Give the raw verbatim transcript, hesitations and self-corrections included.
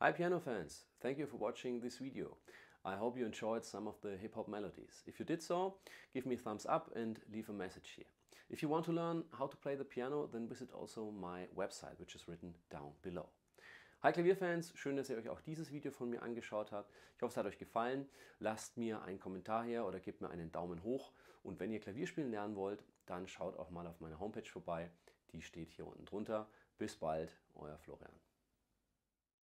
Hi piano fans, thank you for watching this video. I hope you enjoyed some of the hip hop melodies. If you did so, give me a thumbs up and leave a message here. If you want to learn how to play the piano, then visit also my website, which is written down below. Hi Klavierfans, schön, dass ihr euch auch dieses Video von mir angeschaut habt. Ich hoffe, es hat euch gefallen. Lasst mir einen Kommentar her oder gebt mir einen Daumen hoch. Und wenn ihr Klavierspielen lernen wollt, dann schaut auch mal auf meiner Homepage vorbei. Die steht hier unten drunter. Bis bald, euer Florian.